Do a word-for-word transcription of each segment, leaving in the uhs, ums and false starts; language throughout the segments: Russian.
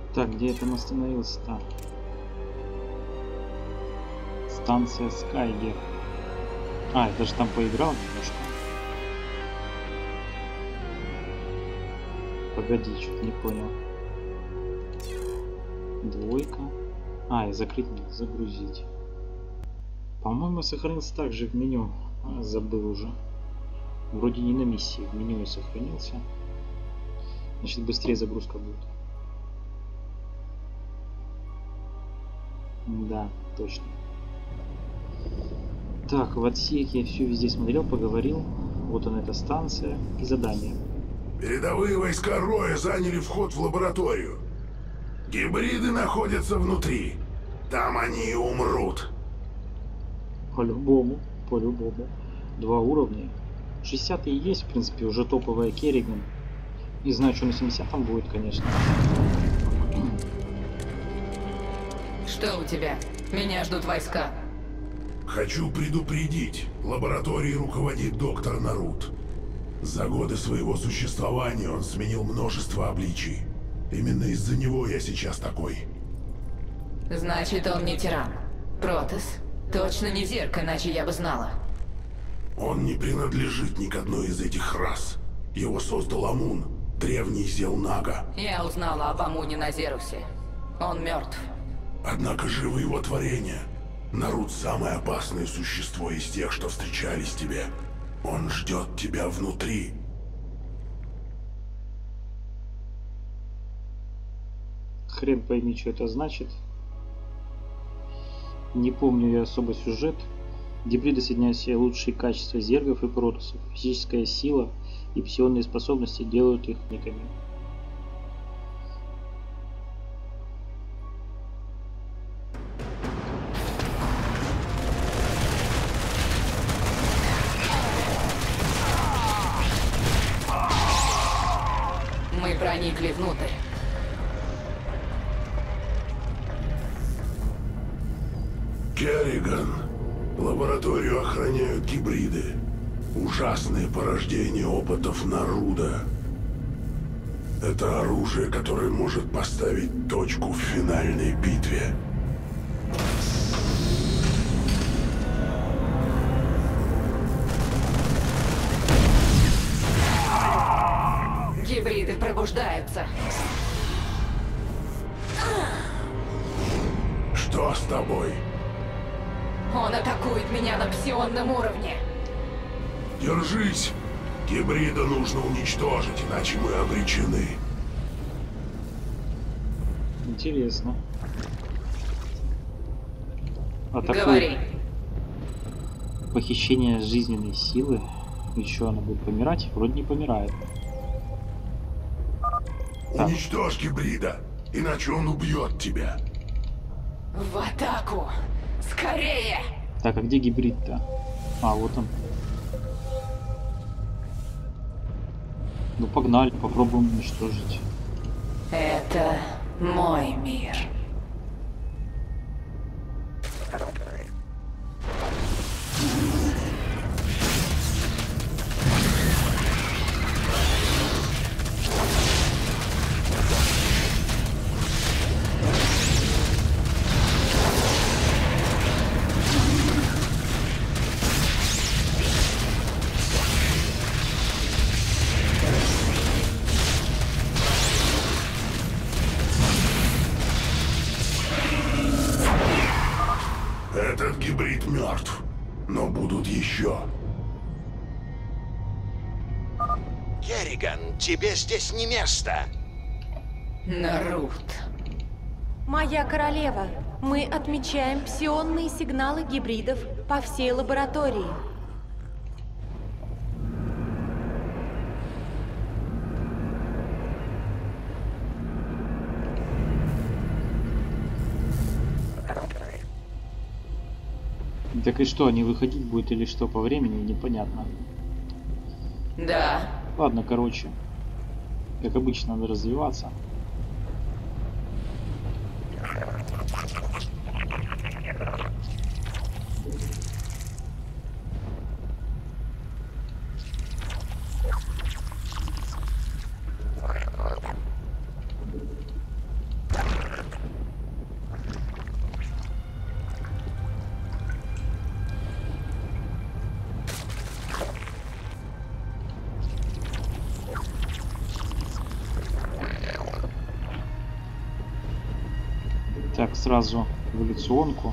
Так, где я там остановился-то? Станция Скайгер. А, я даже там поиграл немножко. Погоди, что-то не понял. Двойка. А, и закрыть надо, загрузить. По-моему, сохранился также в меню. А, забыл уже. Вроде не на миссии, в меню я сохранился. Значит, быстрее загрузка будет. Да, точно. Так, в отсеке я все везде смотрел, поговорил. Вот она, эта станция и задание. Передовые войска Роя заняли вход в лабораторию. Гибриды находятся внутри. Там они и умрут. По-любому, по-любому. Два уровня. шестидесятый есть, в принципе, уже топовая Керриган. Не знаю, что на семидесятом будет, конечно. Что у тебя? Меня ждут войска. Хочу предупредить. Лабораторией руководит доктор Нарут. За годы своего существования он сменил множество обличий. Именно из-за него я сейчас такой. Значит, он не тиран. Протас. Точно не Зерк, иначе я бы знала. Он не принадлежит ни к одной из этих рас. Его создал Амун, древний Зелнага. Я узнала об Амуне на Зерусе. Он мертв. Однако живы его творения. Нарут — самое опасное существо из тех, что встречались тебе. Он ждет тебя внутри. Хрен пойми, что это значит. Не помню я особо сюжет. Гибриды соединяют в себе лучшие качества зергов и протусов. Физическая сила и псионные способности делают их униками. Мы проникли внутрь. Керриган. Лабораторию охраняют гибриды. Ужасные порождения опытов Наруда. Это оружие, которое может поставить точку в финальной битве. Гибриды пробуждаются. Что с тобой? Он атакует меня на псионном уровне. Держись! Гибрида нужно уничтожить, иначе мы обречены. Интересно. Атакует. Говори. Похищение жизненной силы. Еще она будет помирать? Вроде не помирает. Так. Уничтожь гибрида, иначе он убьет тебя. В атаку! Скорее! Так, а где гибрид-то? А, вот он. Ну погнали, попробуем уничтожить. Это мой мир. Этот гибрид мертв, но будут еще. Керриган, тебе здесь не место. Нарут. Моя королева, мы отмечаем псионные сигналы гибридов по всей лаборатории. Так и что, они выходить будет или что по времени, непонятно. Да. Ладно, короче. Как обычно, надо развиваться. Так, сразу эволюционку.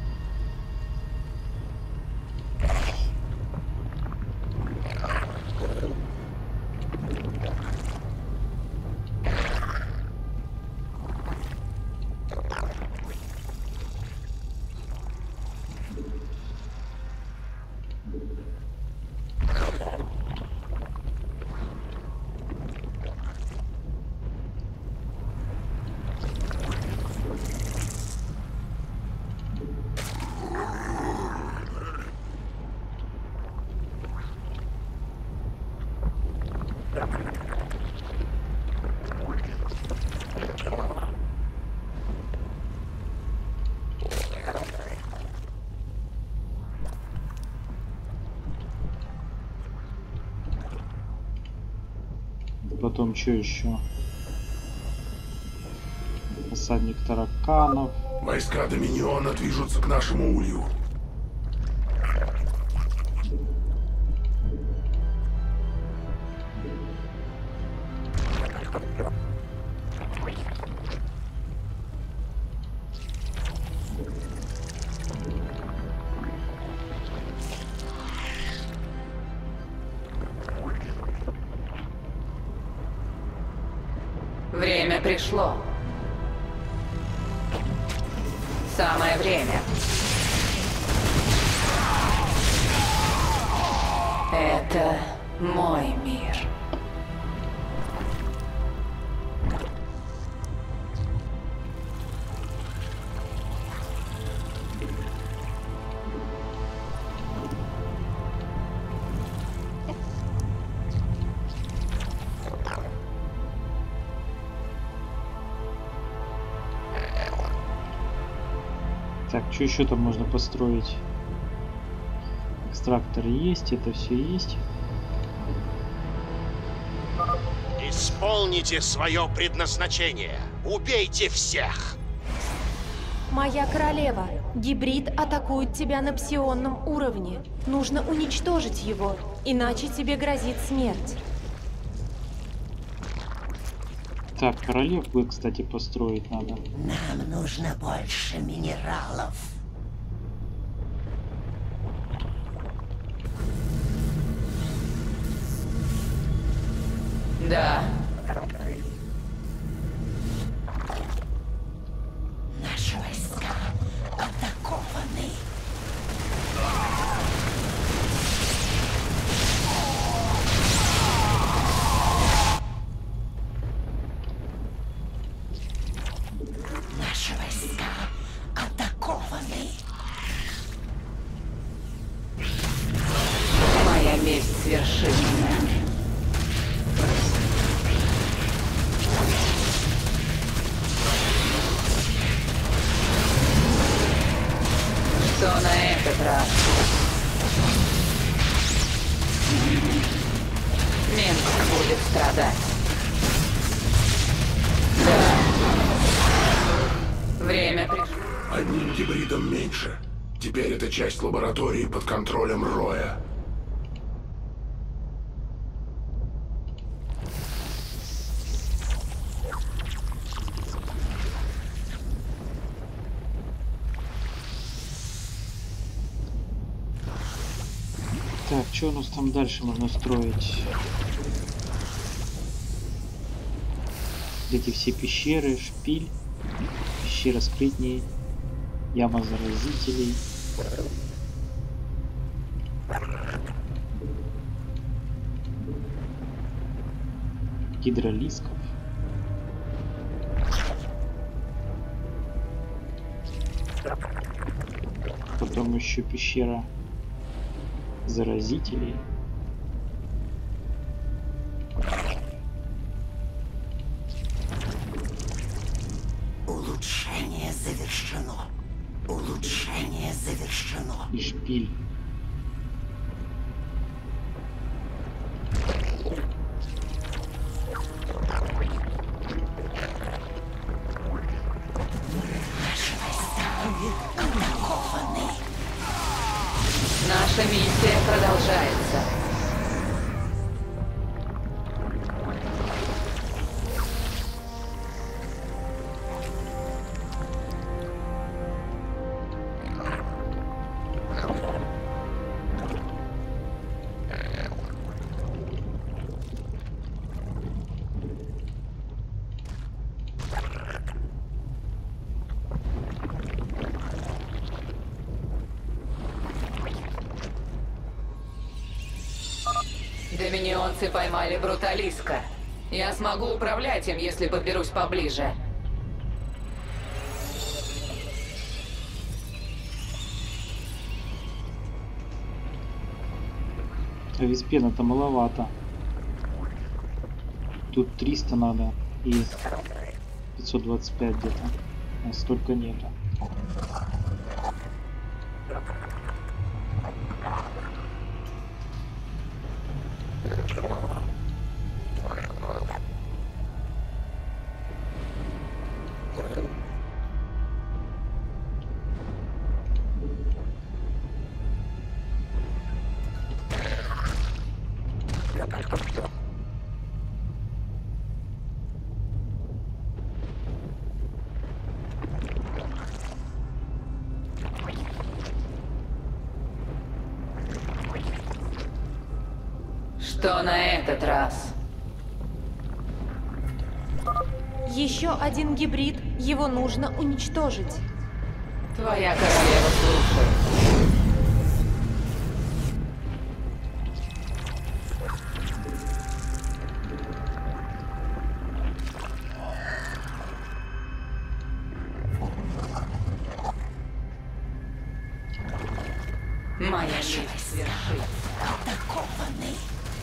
Потом что еще? Посадник тараканов. Войска Доминиона движутся к нашему улью. Время пришло. Самое время. Это мой мир. Так, что еще там можно построить? Экстрактор есть, это все есть. Исполните свое предназначение. Убейте всех. Моя королева, гибрид атакует тебя на псионном уровне. Нужно уничтожить его, иначе тебе грозит смерть. Так, королев бы, кстати, построить надо. Нам нужно больше минералов. Да. Наши войска атакованы. Наши войска атакованы. Моя месть свершится. Что на этот раз? Минск будет страдать. Да. Время пришло. Одним гибридом меньше. Теперь это часть лаборатории под контролем Роя. Так, что у нас там дальше можно строить? Эти все пещеры, шпиль, пещера скрытней, яма заразителей. Гидролисков. Потом еще пещера заразителей. Улучшение завершено. Улучшение завершено. И шпиль. Наши войска атакованы. Наша миссия продолжается. Доминионцы поймали Бруталиска. Я смогу управлять им, если подберусь поближе. Виспена-то маловато. Тут триста надо и пятьсот двадцать пять где-то. А столько нету. Что на этот раз? Еще один гибрид, его нужно уничтожить. Твоя королева слушает. Моя месть свершится. Атакованный.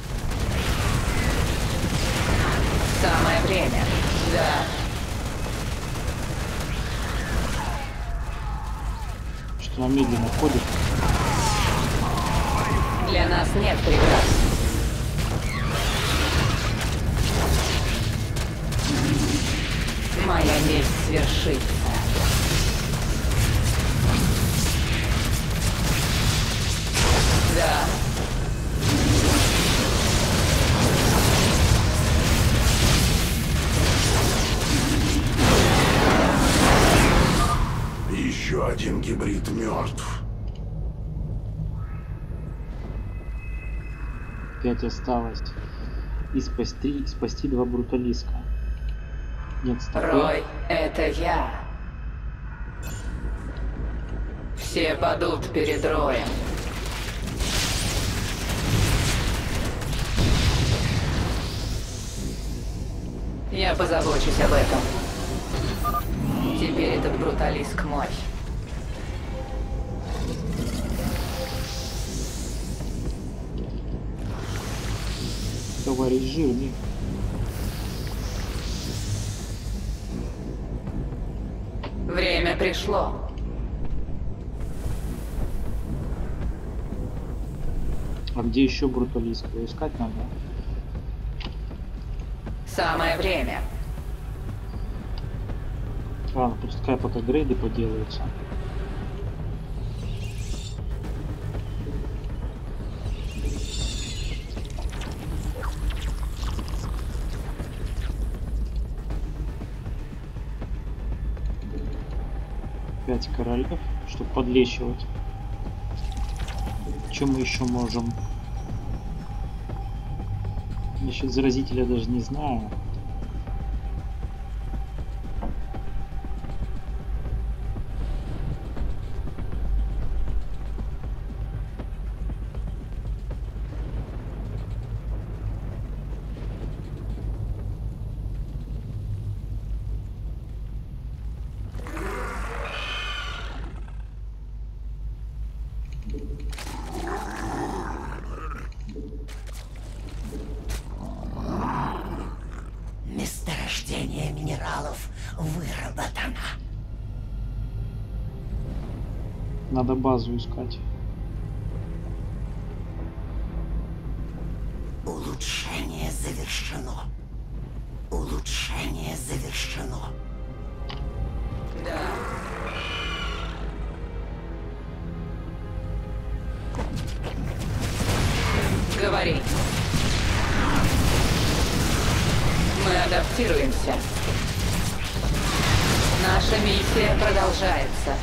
Самое время. Да. Что она медленно ходит. Для нас нет преград. Моя месть свершится. Да. Еще один гибрид мертв. Пять осталось. И спасти, спасти два бруталиска. Нет, стопы. Рой, это я. Все падут перед Роем. Я позабочусь об этом. Теперь этот бруталиск мой. Товарищ жирный. Время пришло. А где еще бруталиска? Его искать надо. Самое время. Ладно, пускай пока грейды поделаются. Пять королев, чтобы подлечивать. Что мы еще можем? Насчет заразителя даже не знаю. Месторождение минералов выработано. Надо базу искать. Улучшение завершено. Улучшение завершено. Да. Говори. Мы адаптируемся. Наша миссия продолжается.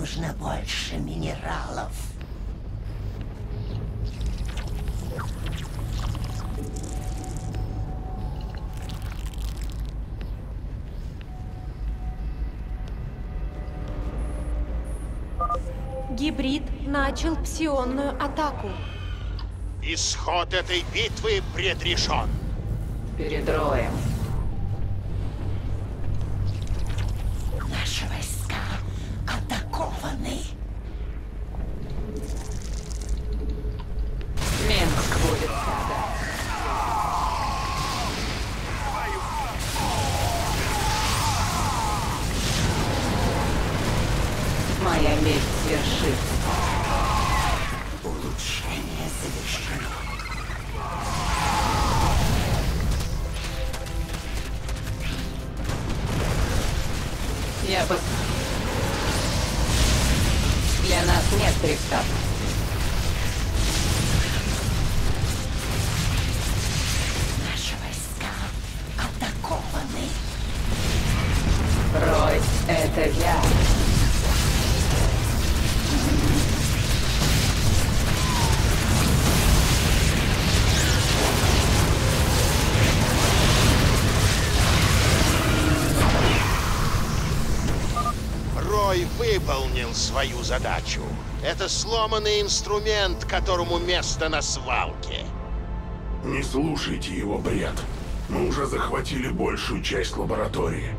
нужно больше минералов. Гибрид начал псионную атаку. Исход этой битвы предрешен. Перед роем. Наши войска атакованы. Минск будет страдать. Моя месть свершится. Улучшение завершено. Я пос... Для нас нет преград. Наши войска атакованы. Рой, это я. Рой выполнил свою задачу. Это сломанный инструмент, которому место на свалке. Не слушайте его бред. Мы уже захватили большую часть лаборатории.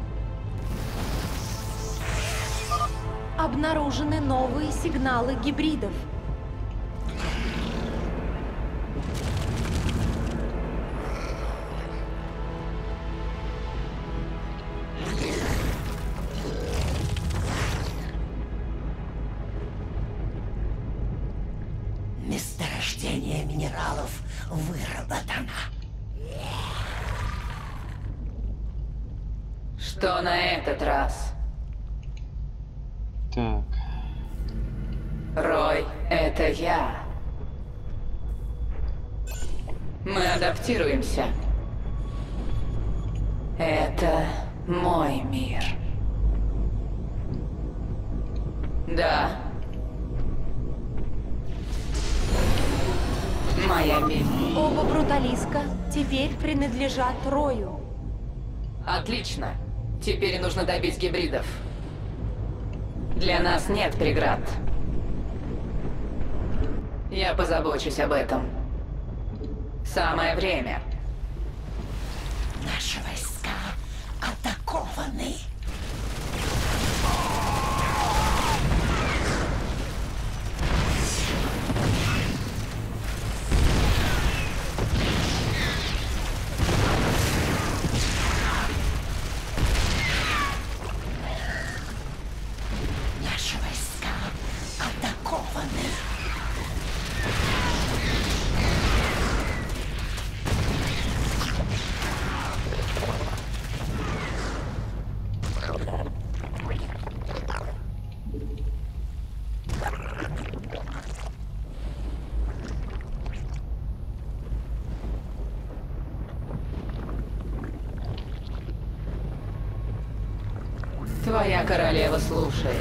Обнаружены новые сигналы гибридов. Месторождение минералов выработано. Что на этот раз? Так, Рой, это я. Мы адаптируемся. Это мой мир. Да. Моя месть. Оба бруталиска теперь принадлежат Рою. Отлично. Теперь нужно добить гибридов. Для нас нет преград. Я позабочусь об этом. Самое время. Наши войска атакованы. Наши войска атакованы. Твоя королева слушает.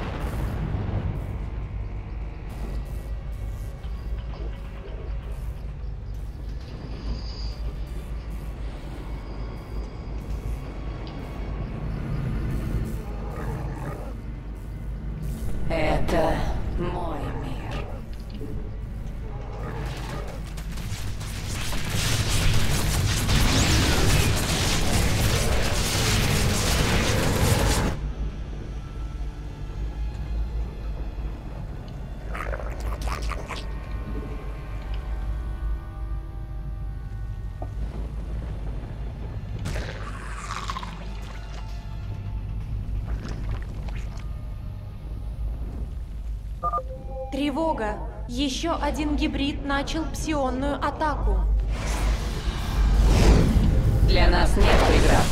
Это мой мир. Тревога! Еще один гибрид начал псионную атаку. Для нас нет преград.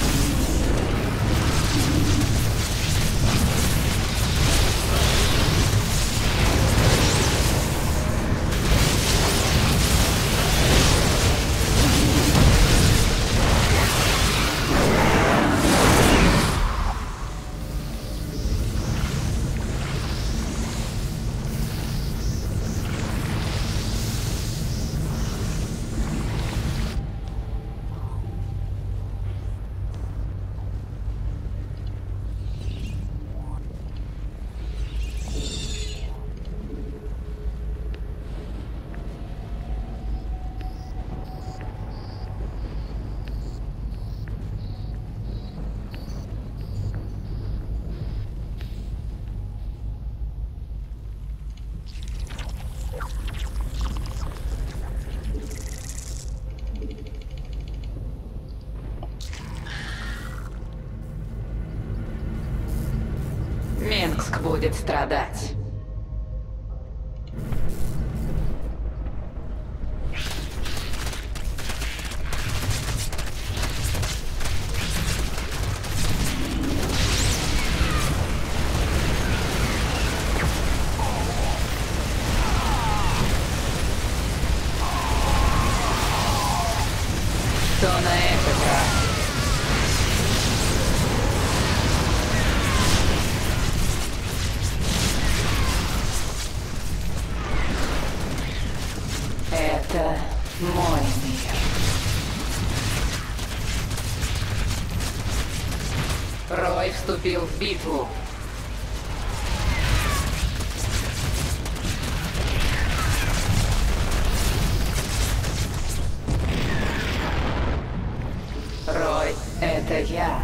будет страдать. Что на этот раз? Это мой мир. Рой вступил в битву. Рой, это я.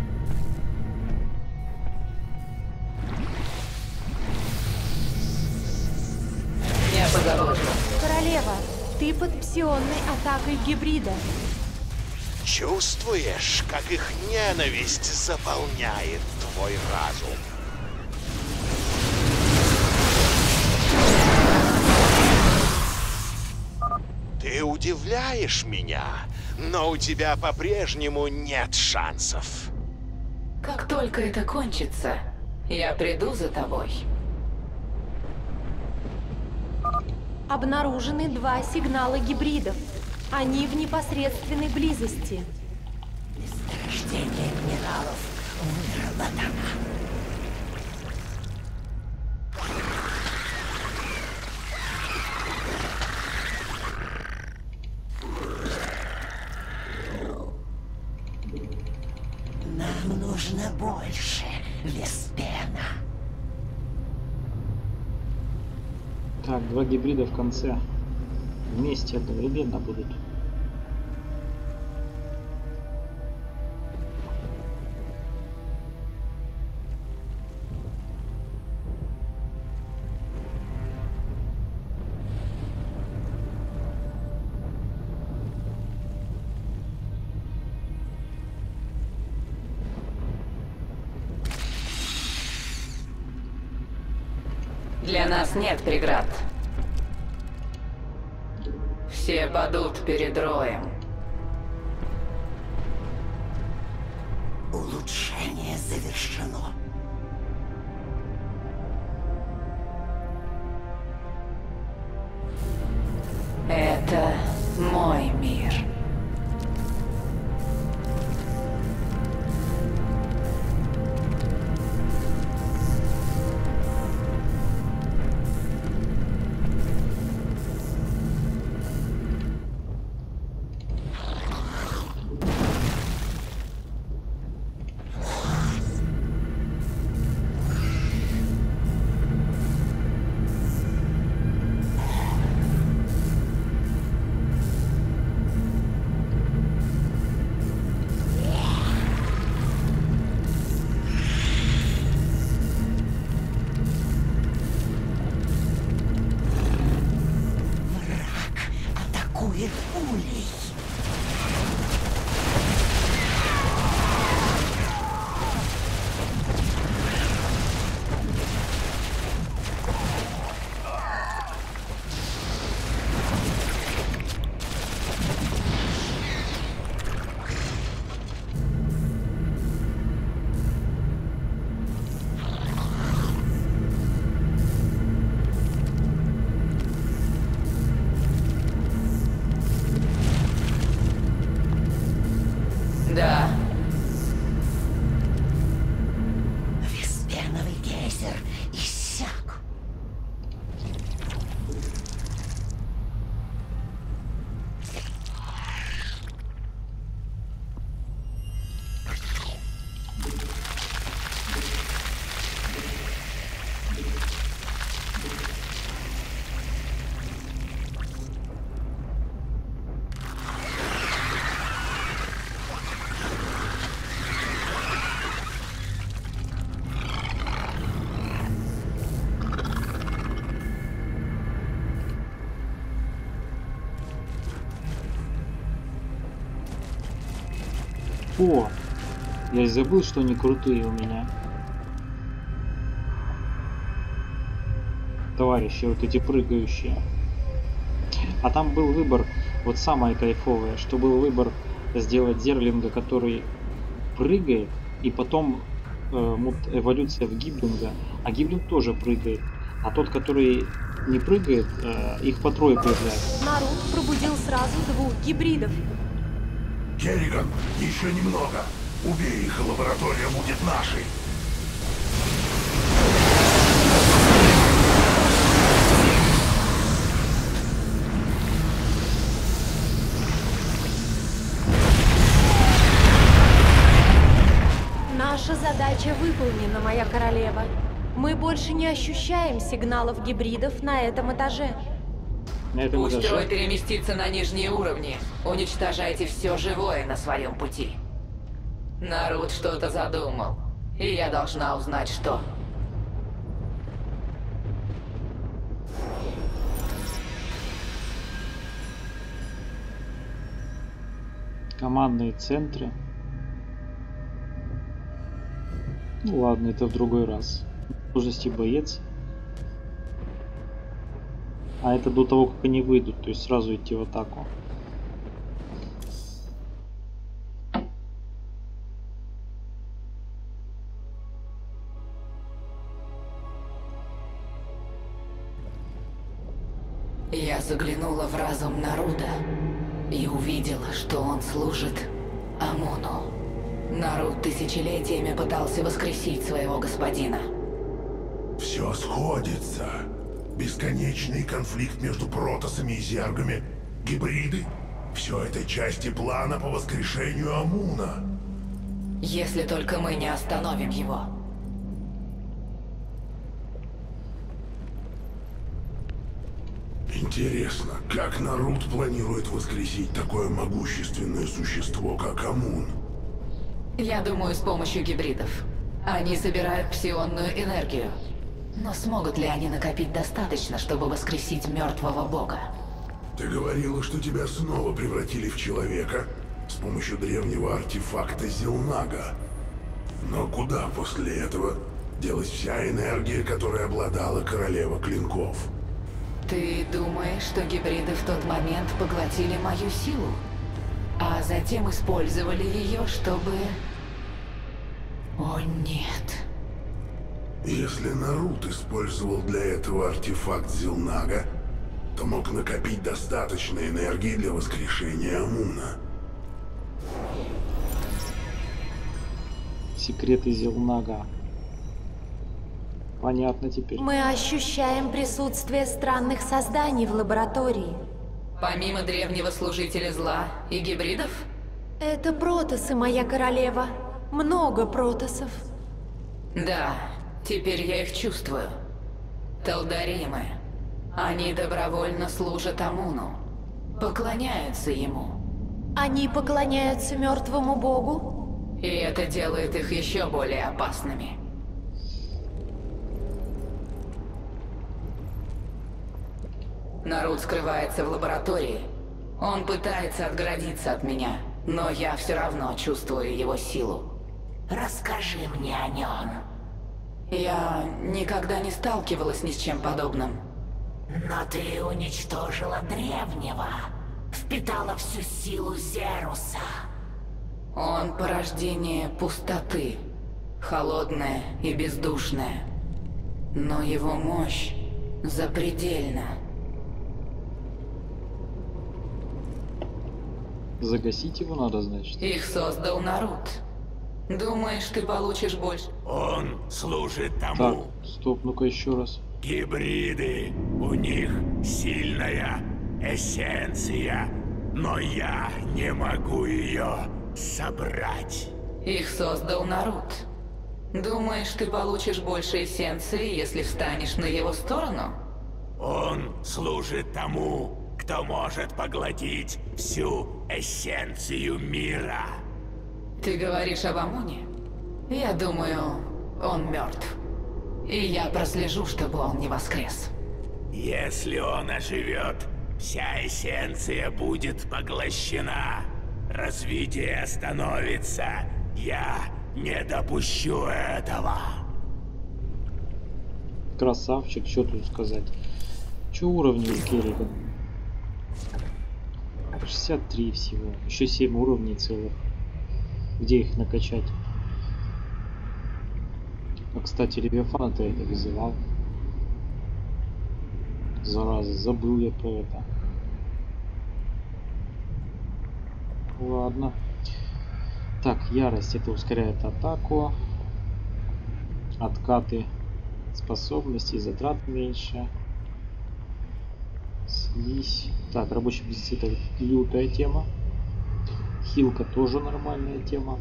Я позабочусь. Королева, ты под псионной атакой гибрида. Чувствуешь, как их ненависть заполняет твой разум? Ты удивляешь меня, но у тебя по-прежнему нет шансов. Как только это кончится, я приду за тобой. Обнаружены два сигнала гибридов. Они в непосредственной близости. Месторождение минералов выработано. Нам нужно больше, Веспена. Так, два гибрида в конце. Вместе одновременно будут. Для нас нет преград. Все падут перед Роем. Улучшение завершено. Это мой мир. Атакует улей. Да, Веспеновый гейзер иссяк. О, я и забыл, что они крутые у меня. товарищи, вот эти прыгающие. А там был выбор, вот самое кайфовое, что был выбор сделать зерлинга, который прыгает, и потом э, эволюция в гиблинга, а гиблинг тоже прыгает. А тот, который не прыгает, э, их по трое появляется. Нарут пробудил сразу двух гибридов. Керриган, еще немного. Убей их, и лаборатория будет нашей. Наша задача выполнена, моя королева. Мы больше не ощущаем сигналов гибридов на этом этаже. На этом Пусть этаже. Трой переместится на нижние уровни. Уничтожайте все живое на своем пути. Народ что-то задумал. И я должна узнать, что. Командные центры. Ну ладно, это в другой раз. Сложности боец. А это до того, как они выйдут, то есть сразу идти в атаку. Я заглянула в разум Наруда и увидела, что он служит Амуну. Наруд тысячелетиями пытался воскресить своего господина. Все сходится. Бесконечный конфликт между протоссами и зергами. Гибриды. Все это части плана по воскрешению Амуна. Если только мы не остановим его. Интересно, как Нарут планирует воскресить такое могущественное существо, как Амун? Я думаю, с помощью гибридов. Они собирают псионную энергию. Но смогут ли они накопить достаточно, чтобы воскресить мертвого бога? Ты говорила, что тебя снова превратили в человека с помощью древнего артефакта Зелнага. Но куда после этого делась вся энергия, которой обладала королева клинков? Ты думаешь, что гибриды в тот момент поглотили мою силу? А затем использовали ее, чтобы... О, нет. Если Нарут использовал для этого артефакт Зелнага, то мог накопить достаточно энергии для воскрешения Амуна. Секреты Зелнага. Понятно теперь. Мы ощущаем присутствие странных созданий в лаборатории. Помимо древнего служителя зла и гибридов? Это протоссы, моя королева. Много протоссов. Да, теперь я их чувствую. Талдаримы. Они добровольно служат Амуну. Поклоняются ему. Они поклоняются мертвому богу? И это делает их еще более опасными. Народ скрывается в лаборатории. Он пытается отгородиться от меня, но я все равно чувствую его силу. Расскажи мне о нем. Я никогда не сталкивалась ни с чем подобным. Но ты уничтожила древнего. Впитала всю силу Зеруса. Он порождение пустоты, холодное и бездушное. Но его мощь запредельна. Загасить его надо, значит. Их создал народ. Думаешь, ты получишь больше? Он служит Так, тому. стоп, ну-ка еще раз. Гибриды, у них сильная эссенция, но я не могу ее собрать. Их создал народ. Думаешь, ты получишь больше эссенции, если встанешь на его сторону? Он служит тому, кто может поглотить всю эссенцию мира. Ты говоришь об Амуне? Я думаю, он мертв. И я прослежу, чтобы он не воскрес. Если он оживет, вся эссенция будет поглощена. Развитие остановится. Я не допущу этого. Красавчик, что тут сказать. Че уровни у Керригана? шестьдесят три всего. Еще семь уровней целых. Где их накачать? А, кстати, Левиафана-то я не вызывал. Зараза, забыл я про это. Ладно. Так, ярость это ускоряет атаку. Откаты способностей, затрат меньше. Слизь. Так, рабочий близнец это лютая тема. Хилка тоже нормальная тема.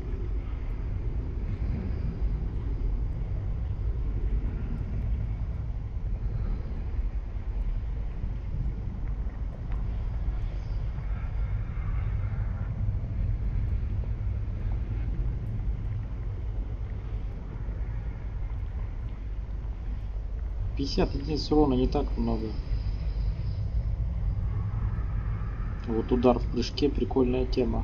пятьдесят единиц урона не так много. Вот удар в прыжке прикольная тема.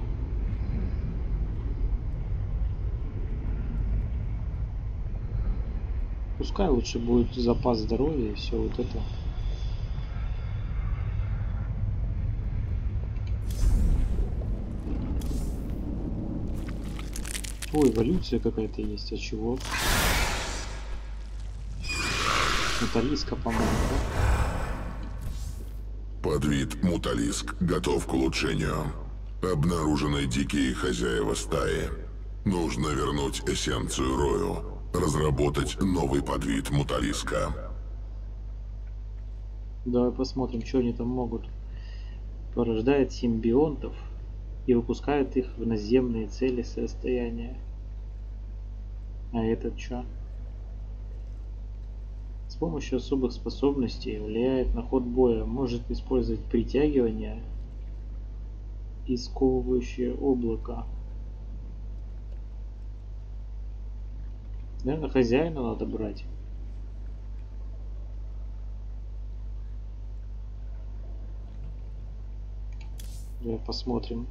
Пускай лучше будет запас здоровья и все вот это. Ой, эволюция какая-то есть, а чего? Муталиска, по-моему, да? Подвид Муталиск готов к улучшению. Обнаружены дикие хозяева стаи. Нужно вернуть эссенцию Рою. Разработать новый подвид Муталиска. Давай посмотрим, что они там могут. Порождает симбионтов и выпускает их в наземные цели состояния. А этот что? С помощью особых способностей влияет на ход боя, может использовать притягивание и сковывающее облако. Наверное, хозяина надо брать. Давай посмотрим.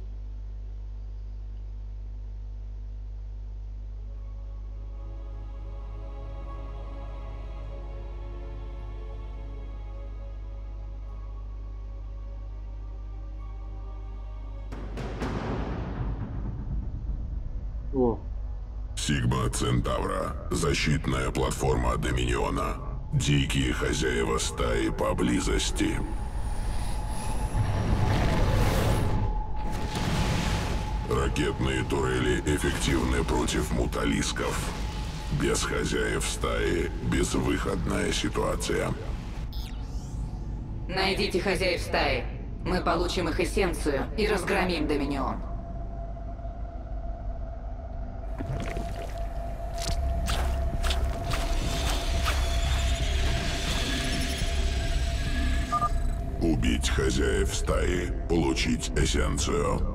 О. Сигма Центавра. Защитная платформа Доминиона. Дикие хозяева стаи поблизости. Ракетные турели эффективны против муталисков. Без хозяев стаи безвыходная ситуация. Найдите хозяев стаи. Мы получим их эссенцию и разгромим Доминион. Убить хозяев стаи, получить эссенцию.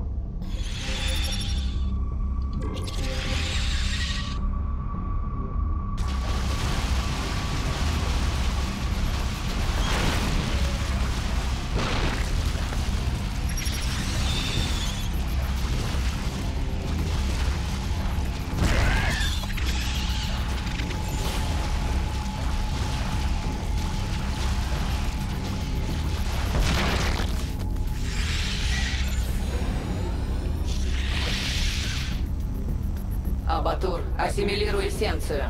Абатур, ассимилируй эссенцию.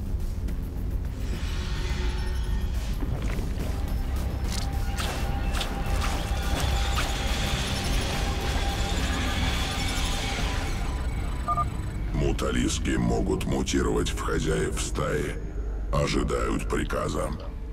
Муталиски могут мутировать в хозяев стаи. Ожидают приказа.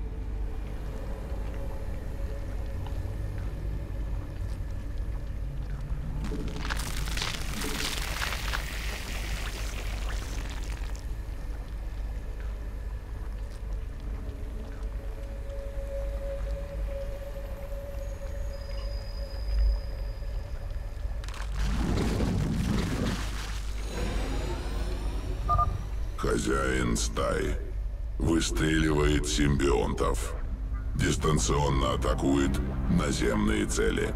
Хозяин стаи выстреливает симбионтов. Дистанционно атакует наземные цели.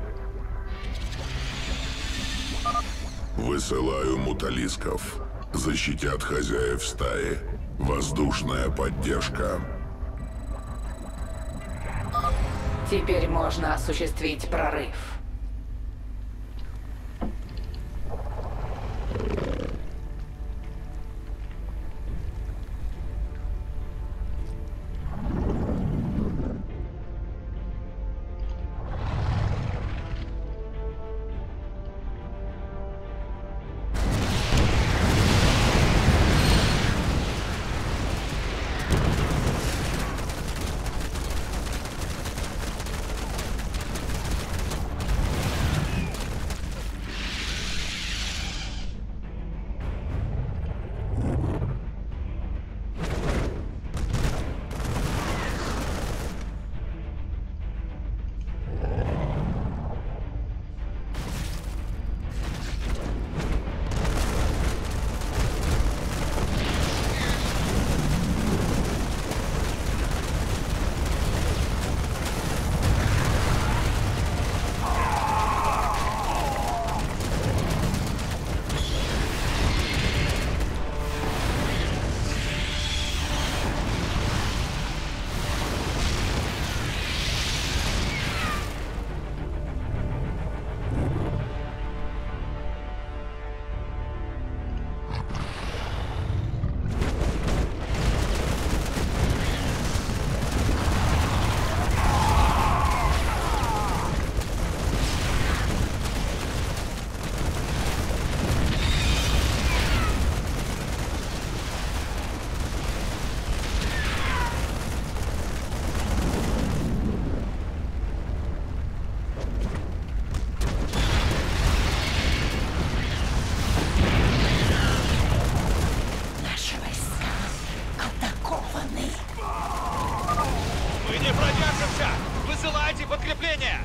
Высылаю муталисков. Защитят хозяев стаи. Воздушная поддержка. Теперь можно осуществить прорыв. Высылайте подкрепление!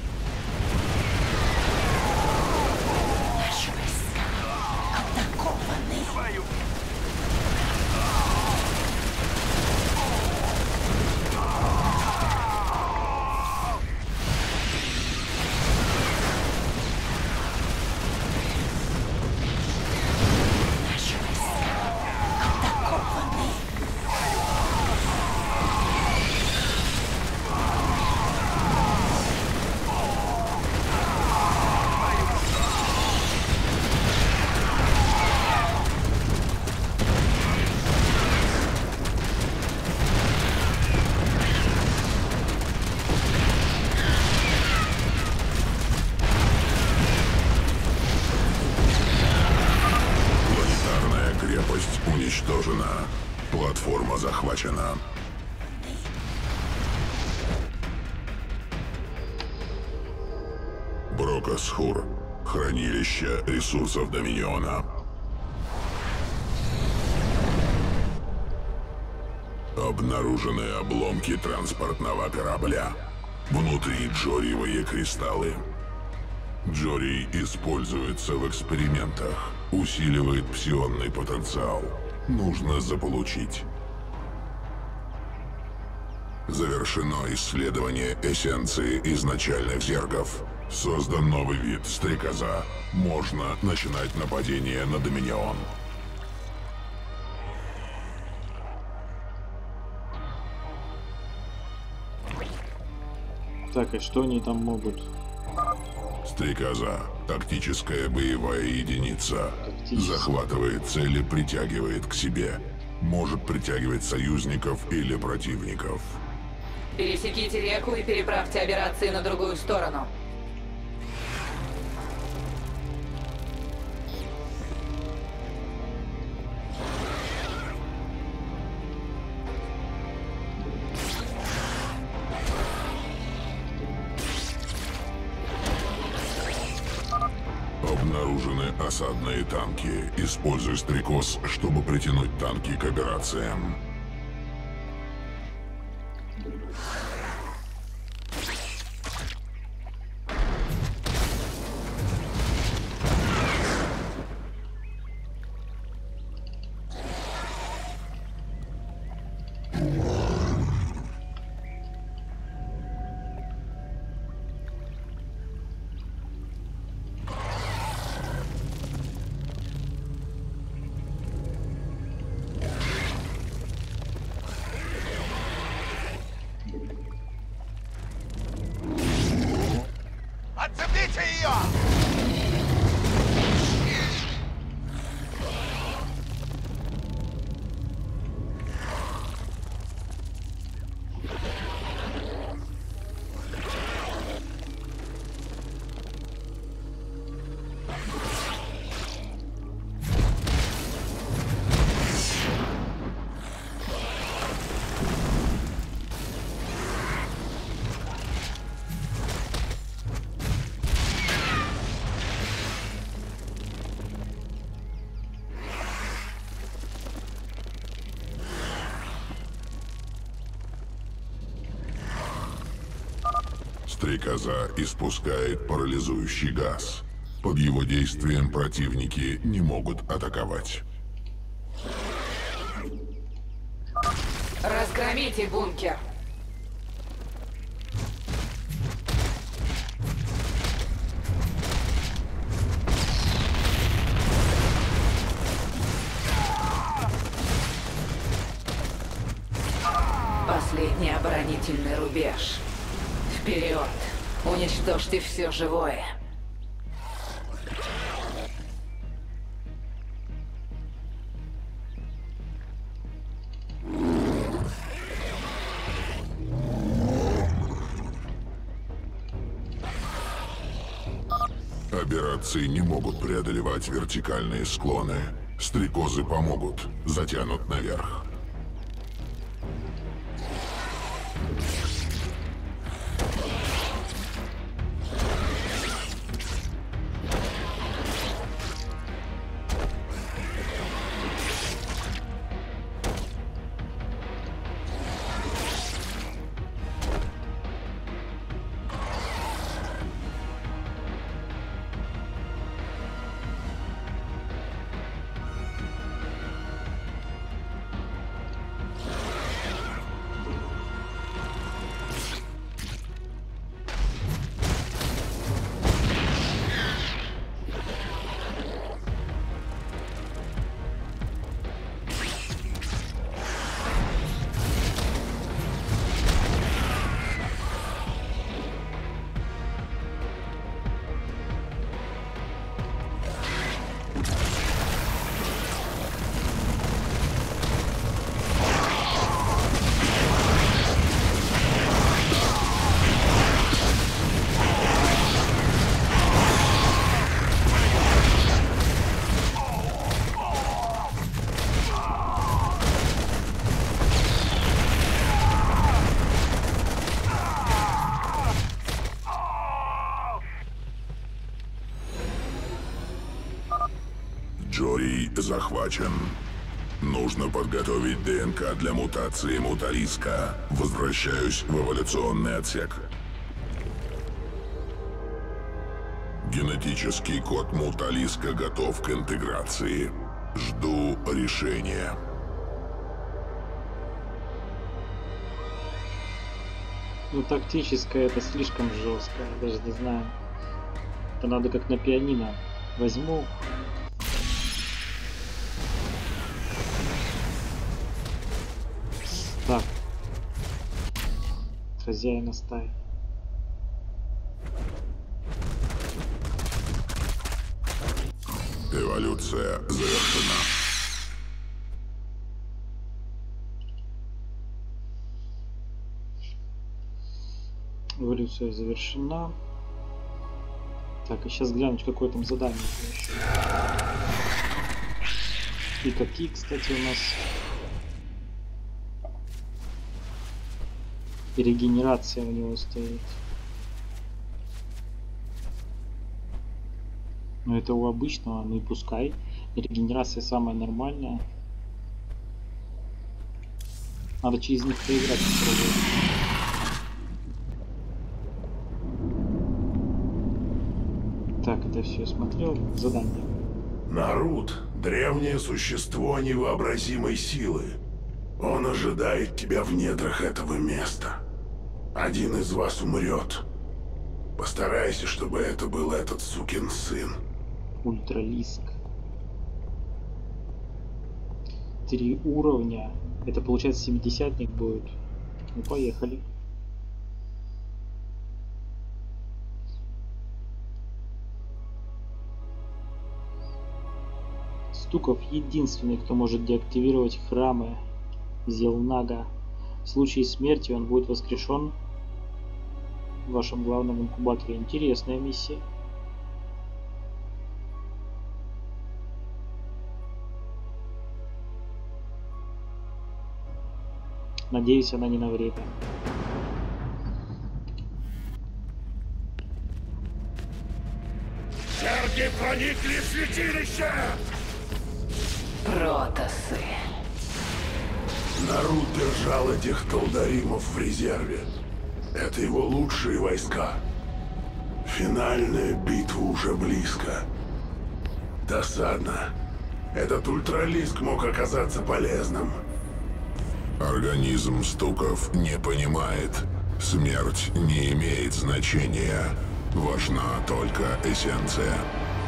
Наши войска атакованы. Твою... Наши войска атакованы. Планетарная крепость уничтожена. Платформа захвачена. Брокосхур. Хранилище ресурсов Доминиона. Обнаружены обломки транспортного корабля. Внутри джориевые кристаллы. Джорий используется в экспериментах. Усиливает псионный потенциал. Нужно заполучить. Завершено исследование эссенции изначальных зергов. Создан новый вид стрекоза. Можно начинать нападение на Доминион. Так, и что они там могут? Стрекоза. Тактическая боевая единица. Тактическая. Захватывает цели, притягивает к себе. Может притягивать союзников или противников. Пересеките реку и переправьте операции на другую сторону. Обнаружены осадные танки. Используй стрекоз, чтобы притянуть танки к операциям. Держите ее! Стрекоза испускает парализующий газ. Под его действием противники не могут атаковать. Разгромите бункер. Последний оборонительный рубеж. Вперед! Уничтожьте все живое. Аберрации не могут преодолевать вертикальные склоны. Стрекозы помогут, затянут наверх. Джори захвачен. Нужно подготовить ДНК для мутации Муталиска. Возвращаюсь в эволюционный отсек. Генетический код Муталиска готов к интеграции. Жду решения. Ну, тактическое это слишком жестко, я даже не знаю. Это надо как на пианино. Возьму. Так. Хозяина стаи. Эволюция завершена. Эволюция завершена. Так, и сейчас глянуть, какое там задание еще. И какие, кстати, у нас. И регенерация у него стоит. Но это у обычного, ну и пускай. Регенерация самая нормальная. Надо через них поиграть. Так, это все я смотрел. Задание. Нарут — древнее существо невообразимой силы. Он ожидает тебя в недрах этого места. Один из вас умрет. Постарайся, чтобы это был этот сукин сын. Ультралиск. Три уровня. Это получается семидесятник будет. Ну поехали. Стуков единственный, кто может деактивировать храмы Зелнага. В случае смерти он будет воскрешен в вашем главном инкубаторе. Интересная миссия. Надеюсь, она не на время. Черги проникли в святилище! Протасы. Нарут держал этих талдаримов в резерве. Это его лучшие войска. Финальная битва уже близко. Досадно. Этот ультралиск мог оказаться полезным. Организм Стуков не понимает. Смерть не имеет значения. Важна только эссенция.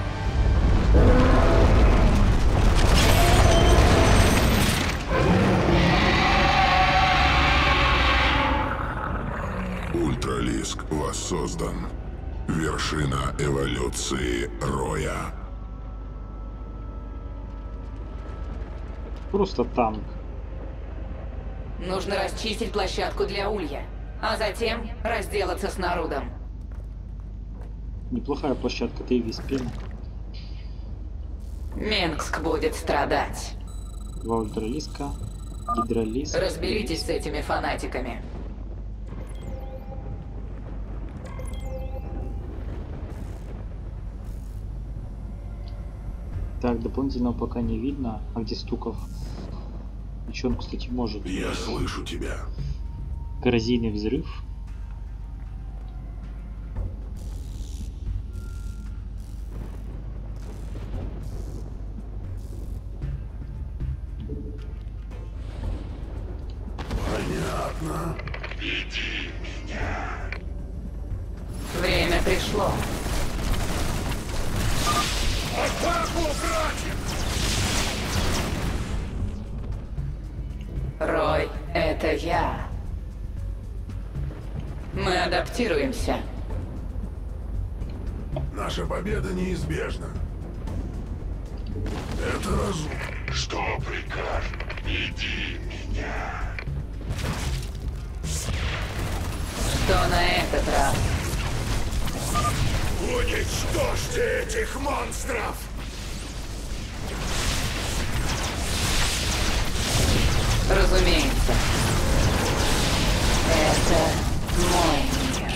Ультралиск воссоздан. Вершина эволюции Роя. Просто танк. Нужно расчистить площадку для улья, а затем разделаться с народом. Неплохая площадка, ты весь пен. Менгск будет страдать. Два ультралиска, гидролиск. Разберитесь с этими фанатиками. Так, дополнительного пока не видно. А где Стуков? И что он, кстати, может? Я слышу тебя. Коррозийный взрыв. Понятно. Время пришло. Атаку, братья! Рой, это я. Мы адаптируемся. Наша победа неизбежна. Это разум. Что прикажешь? Веди меня. Что на этот раз? Уничтожьте этих монстров! Разумеется. Это мой мир.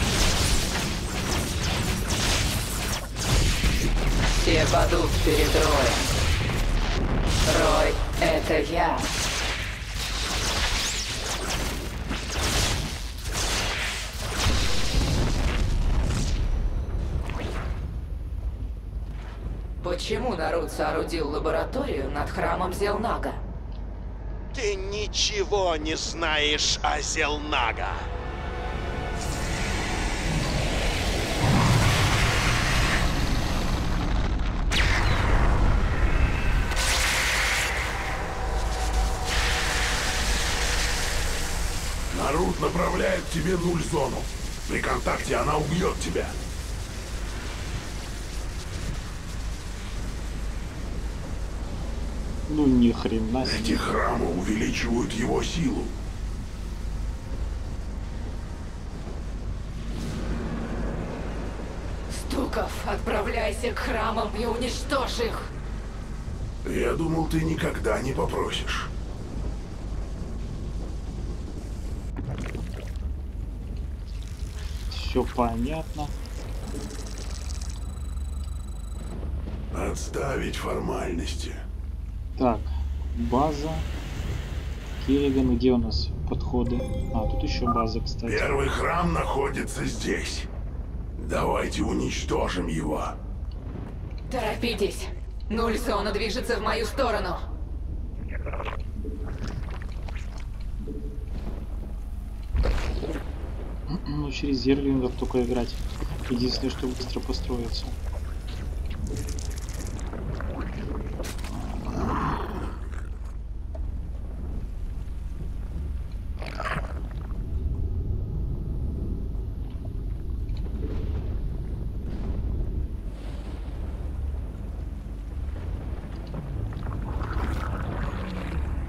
Все падут перед Роем. Рой, это я. Почему народ соорудил лабораторию над храмом Зелнага? Ты ничего не знаешь о Зелнага. Нарут направляет к тебе нуль-зону. При контакте она убьет тебя. Ну ни хрена себе. Эти храмы увеличивают его силу. Стуков, отправляйся к храмам и уничтожь их. Я думал, ты никогда не попросишь. Все понятно. Отставить формальности. Так, база. Керриган, где у нас подходы? А, тут еще база, кстати. Первый храм находится здесь. Давайте уничтожим его. Торопитесь. Нуль-зона движется в мою сторону. Ну, через зерлингов только играть. Единственное, что быстро построится.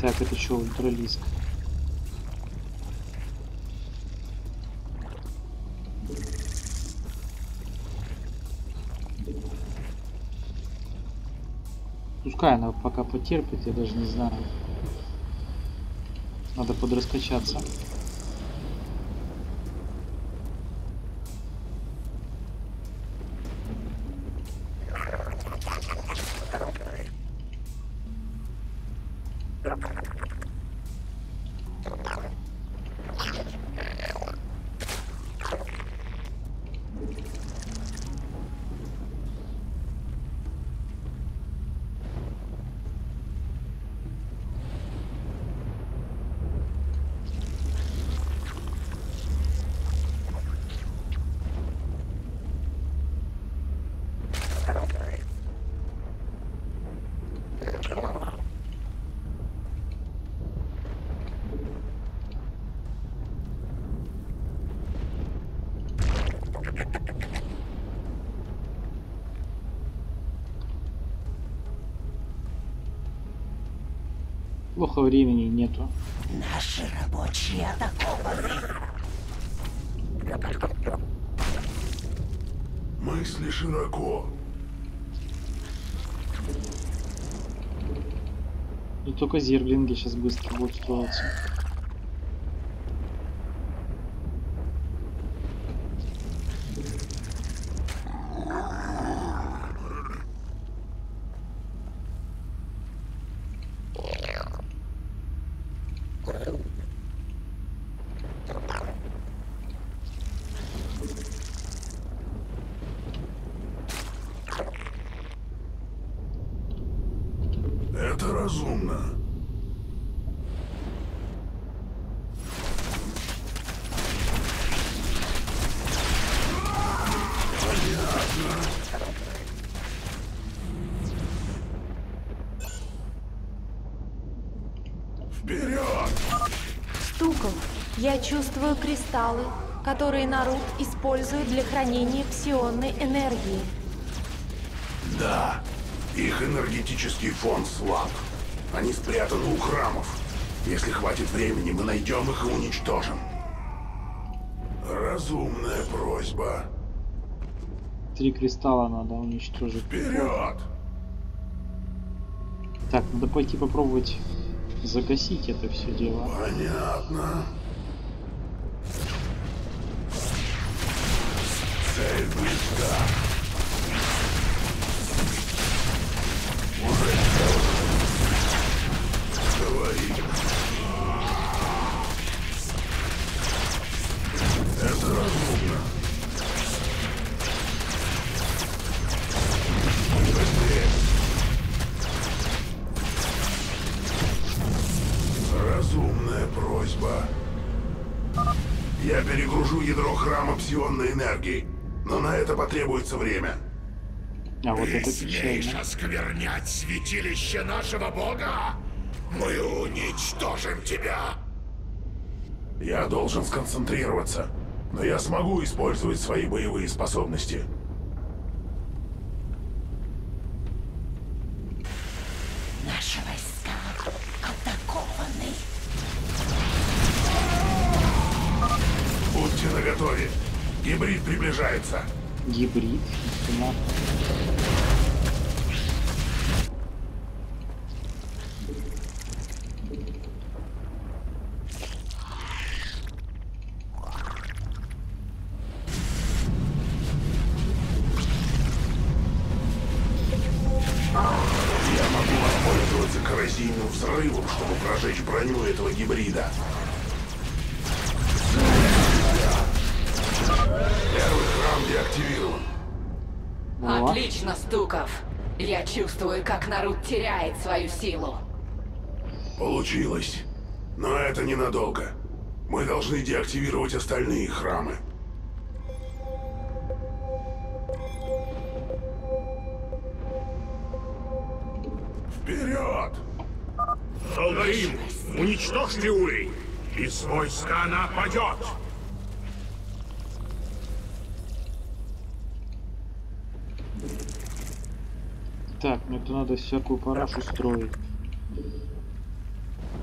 Так, это что, ультралиск? Пускай она пока потерпит, я даже не знаю. Надо подраскачаться. Плохо, времени нету. Наши рабочие атакованы. Мысли широко. И только зерглинги сейчас быстро будут строиться. Это разумно. Понятно. Вперед! Стуков, я чувствую кристаллы, которые Нарут использует для хранения псионной энергии. Да, их энергетический фон слаб. Они спрятаны у храмов. Если хватит времени, мы найдем их и уничтожим. Разумная просьба. Три кристалла надо уничтожить. Вперед! Так, надо пойти попробовать загасить это все дело. Понятно. Цель близка. Уже говори. Это разумно. Быстрее. Разумная просьба. Я перегружу ядро храма псионной энергии, но на это потребуется время. А вот Ты это смеешь печально. осквернять святилище нашего бога? Мы уничтожим тебя! Я должен сконцентрироваться, но я смогу использовать свои боевые способности. Наши войска атакованы. Будьте наготове. Гибрид приближается. Гибрид. Да. Я могу воспользоваться коррозийным взрывом, чтобы прожечь броню этого гибрида. Первый храм деактивирован. Во. Отлично, Стуков. Я чувствую, как Нарут теряет свою силу. Получилось. Но это ненадолго. Мы должны деактивировать остальные храмы. Вперед! Алдарим, уничтожьте Улей! Из войска нападет! Так, ну это надо всякую парашу строить.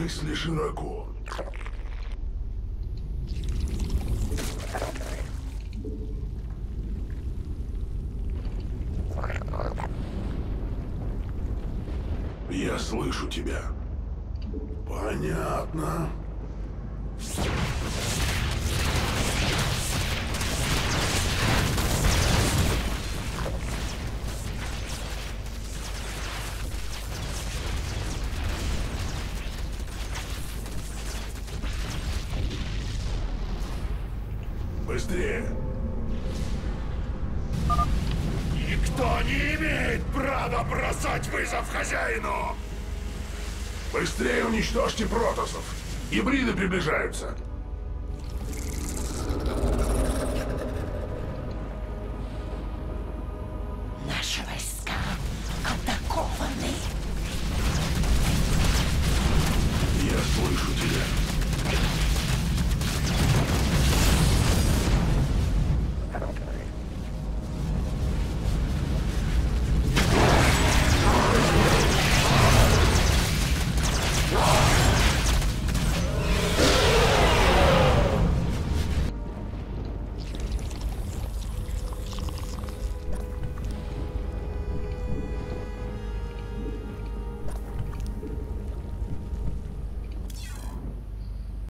мысли широко. Я слышу тебя. Понятно. Быстрее! Никто не имеет права бросать вызов хозяину! Быстрее уничтожьте протоссов! Гибриды приближаются!